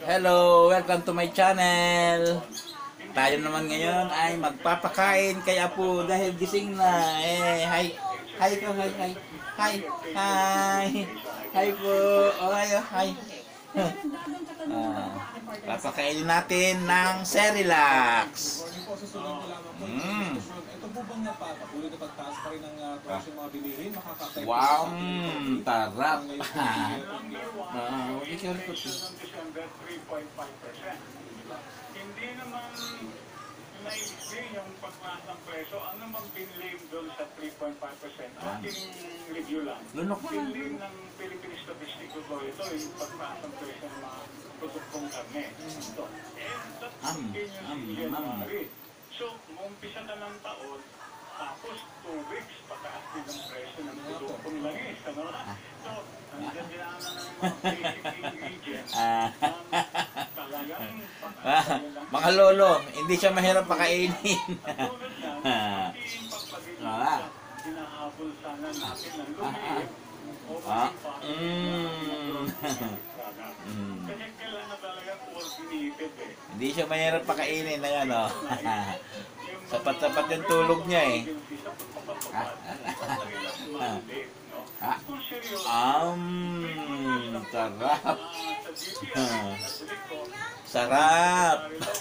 Hello, welcome to my channel. Tayo naman ngayon ay magpapakain kay Apo dahil gising na. Hi. Hi ko, hi, hi. Hi. Hi. Hi po. Oh, hi. Papakainin natin ng Cerelac. Ito po bang napapatuloy na pagtaas pa rin ng presyo ng mga bilihin? Makakapekto Wow, sa ating tarap. Issue ng December 3.5%. Hindi naman naisip yung pagtaas ng presyo. Ang naman binlame doon sa 3.5%, ating review lang. Binlame ng Philippine Statistics Authority yung pagtaas ng presyo ng mga produktong karne. Ito. That's continuous January. So, umpisa na ng taon, tapos 2 weeks, pataas din ang presyo ng produktong langis. Ano na? So, nandiyan din ang mga basic ingredients. Talagang Mga lolo, hindi siya mahirap pakainin. tulad yan, ating pagpagin hinahabol sana natin ng lumilip o kasi kailangan talaga coordinated eh. Hindi siya mahirap pakainin ng ano. Sapat-sapat yung tulog niya eh. Sarap. Sarap.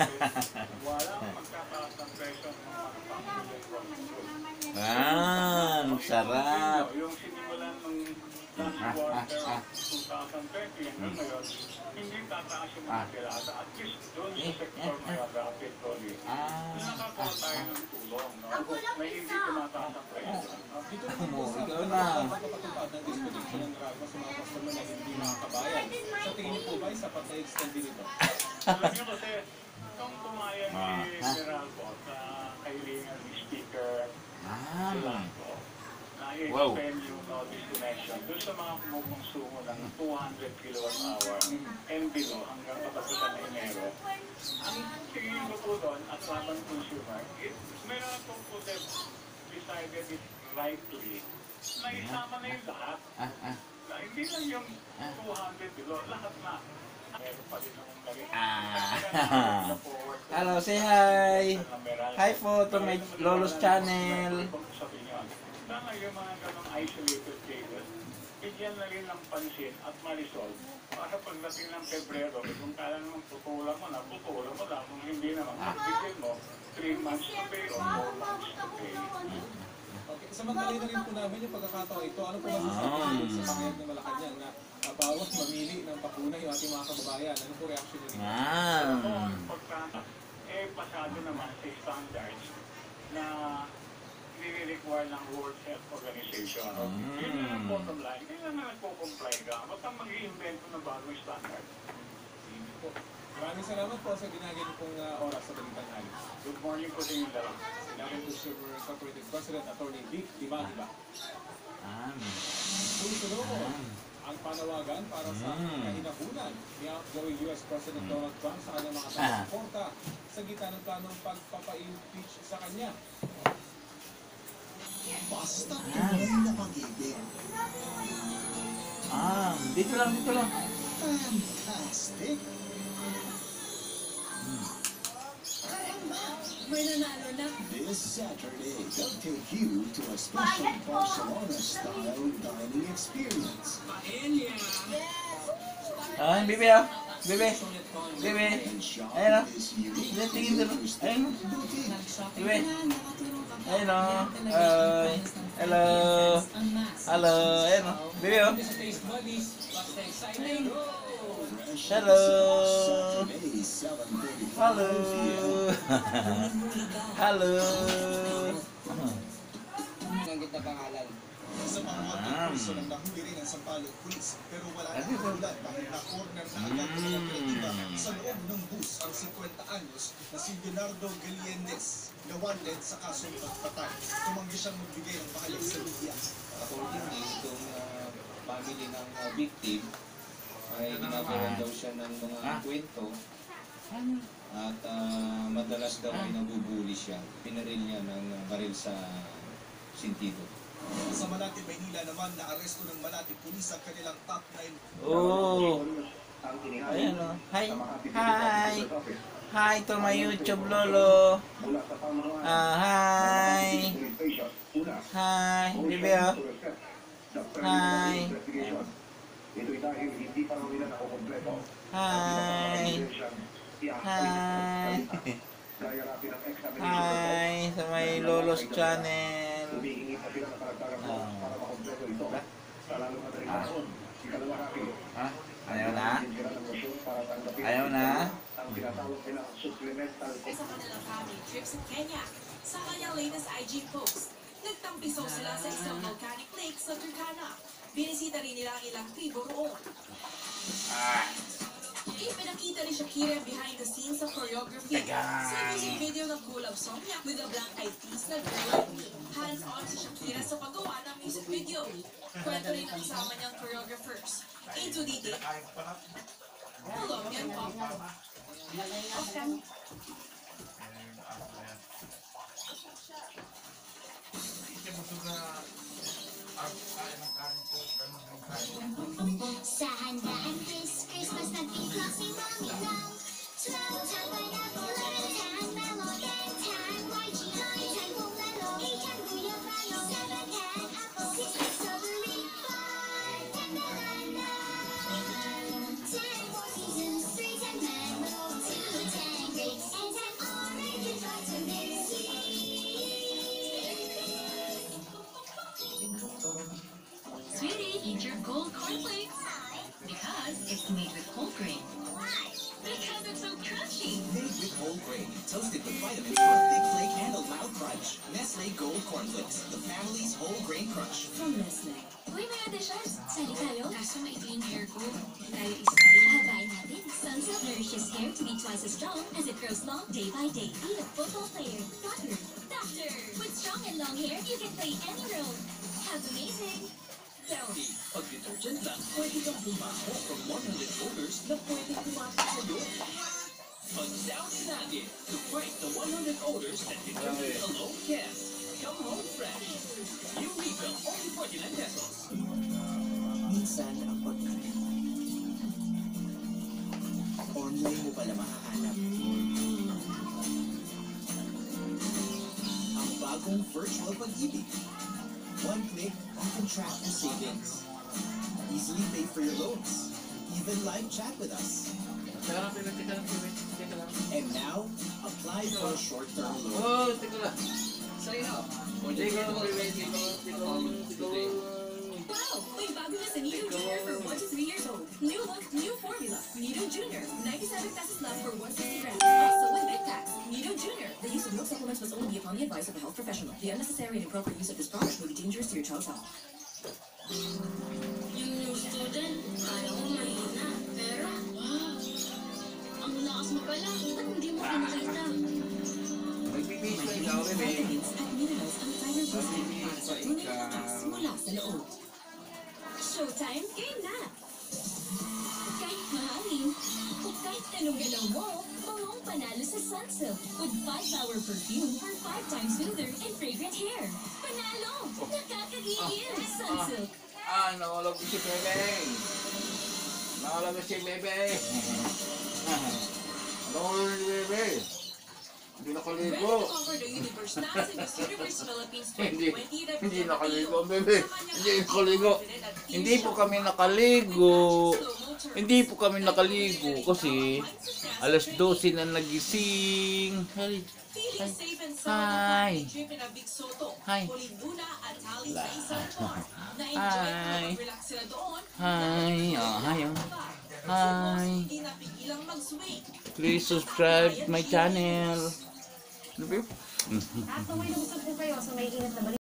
Sarap. Yung sinimulan ng last quarter 2020 hanggang ngayon, hindi tataas yung mga tirada. At least doon sa sector ng petroleo, nakakuha tayo ng tulong, no? Na hindi tumataas ang presyo. dito naman po sa pagpapatupad ng disposition ng drug sa mga customer na hindi makakabayan. Sa tingin niyo po ba ay sapat na extend din ito? Alam niyo kasi, nung pumayag si Meralco sa kahilingan ni Speaker Blanco, na-extend yung no disconnection doon sa mga kumukonsumo ng 200 kilowatt-hour and below hanggang katapusan na Enero. Ang tingin ko po doon at laban consumer, meron po po decided it rightly na isama na yung lahat. Na hindi lang yung 200 below, lahat na. Meron pa din akong galing. Hello, say hi. Hi po to my Lolo's channel. Sana yung mga ganong isolated cases, bigyan na rin ng pansin at ma-resolve para pagdating ng Pebrero, kung kaya naman putulan mo na, kung hindi naman, bigyan mo 3 months to pay or 4 months to pay. Okay, samantalay na rin po namin yung pagkakataon ito. Ano po masasabi niyo sa pangayag ng Malacanang na bawat mamili ng bakuna yung ating mga kababayan? Ano po reaction niyo? Pasado naman sa standards na nire-require ng World Health Organization. Yun na ang bottom line. Hindi na nagpo-comply ka. Ba't ang mag-i-invento ng bagong standard? Hindi po. Maraming salamat po sa binagay niyo pong oras sa Balitang Hali. Good morning po sa inyo dalawa. Sinabi po si Corporated President Attorney Vic Diba. Sunod-sunod ang panawagan para sa kahinahunan ni outgoing US President Donald Trump sa kanyang mga taga-suporta sa gitna ng planong pagpapa-impeach sa kanya. Basta tuloy na pag-ibig. Dito lang. Fantastic! May nanalo na. This Saturday, they'll take you to a special Barcelona-style dining experience. Bibi ah. Bibi. And shop Ayun o. this unique Tingin dito. Ayun o. boutique. Bibi. Ayun o. Hello. Hello. Ayun o. Bibi o. Hello. Saturday, 7:30. Hello. Hello. Ang ganda pangalan. Sa mga motor ng nahuli rin ang Sampaloc Police pero wala na kahulan dahil na-corner na agad ng operatiba sa loob ng bus ang 50 anyos na si Leonardo Galiendez na wanted sa kasong pagpatay. Tumanggi siyang magbigay ng pahayag sa media. Accordingly, itong family ng victim ay ginagawa daw siya ng mga kwento at madalas daw ay nabubuli siya. Pinaril niya ng baril sa sintido. Sa Malate, Maynila naman, na-aresto ng Malate Police ang kanilang top 9. Oh. Ang Ayan o. Hi. Hi. Hi to my YouTube lolo. Hi. Hi. Bibi o. Hi. Hi. Hi. Hi sa may Lolo's channel. Ah, ayaw na? Ayaw na? Sa kanilang family trip sa Kenya. Sa kanyang latest IG post, nagtampisaw sila sa isang volcanic lake sa Turkana. Binisita rin nila ang ilang tribo roon. Ipinakita ni Shakira behind the scenes sa choreography. Sa music video ng collab song niya with the Black Eyed Peas na Girl Like Me. Hands-on si Shakira sa paggawa ng music video. Kwento rin ang kasama niyang choreographers. Into detail. Colombian pop. Sa handaan this Christmas nagtiklop si Mommy Long. 12 time pineapple, 11 time melon, 10 time lychee, 9 time pomelo, 8 time guyabano, 7 time apple, 6 time strawberry, 5 time banana, 10 four seasons, 3 time mango, 2 time grapes, and 10 orange and 5 time berries. Sweetie, eat your gold cornflakes. Because it's made with whole grain. Because it's so crunchy. Made with whole grain, toasted with vitamins for a thick flake and a loud crunch. Nestle Gold Cornflakes, the family's whole grain crunch. From Nestle. Uy, may auditions. Sali tayo. Kaso maikli yung hair ko. Hindi tayo isay. Habain natin. Sunsilk nourishes hair to be twice as strong as it grows long day by day. Be a football player. Doctor. With strong and long hair, you can play any role. Have amazing. Downy, pag detergent lang, pwede kang bumaho from 100 odors na pwede pumasok sa loob. Pag Downy natin, to fight the 100 odors that detergent alone can. Come home fresh. New refill, only 49 pesos. Minsan ang pagkain. Online mo pala makahanap. Ang bagong virtual pag-ibig. One click, you can track your savings. Easily pay for your loans. Even live chat with us. And now, apply for a short-term loan. Oh, teka lang. Wow! May bago na sa Nido Junior for 1 to 3 years old. New look, new formula. Nido Junior. 97 pesos lang for 160 grams. Also with big packs. Nido Junior. The use of milk supplements must only be upon the advice of a health professional. The unnecessary and inappropriate use of this product may be dangerous to your child's health. Yung new student, ayaw ko mahina. Pero, wow! Ang lakas mo pala. Ba't hindi mo pinakita? Magbibis lang ikaw, bebe. Vitamins at minerals ang fiber booster para sa tunay na lakas mula sa loob. Showtime, game na! Kahit mahangin, o kahit anong galaw mo, bangong panalo sa Sunsilk with 5-hour perfume for 5 times smoother and fragrant hair. Panalo! Nakakagigil! Sunsilk! Nakulog si bebe. Nakulog si bebe. Nakulog si bebe. Hindi Ready nakaligo. to conquer the universe na sa Miss Universe Philippines 2020 Hindi nakaligo ang bebe. Hindi nakaligo. Hindi po kami nakaligo. Hindi po kami nakaligo kasi alas 12 na nagising. Hi. Feeling safe and Hi. sound trip in a Big Soto. Hi. Olinduna at Tali sa isang bar. Na-enjoy Hi. ko mag-relax sila doon. Hi. Hi. Hi. Hindi napigilang mag-swing. Please subscribe my channel. At naway na busog po kayo sa may init na balik.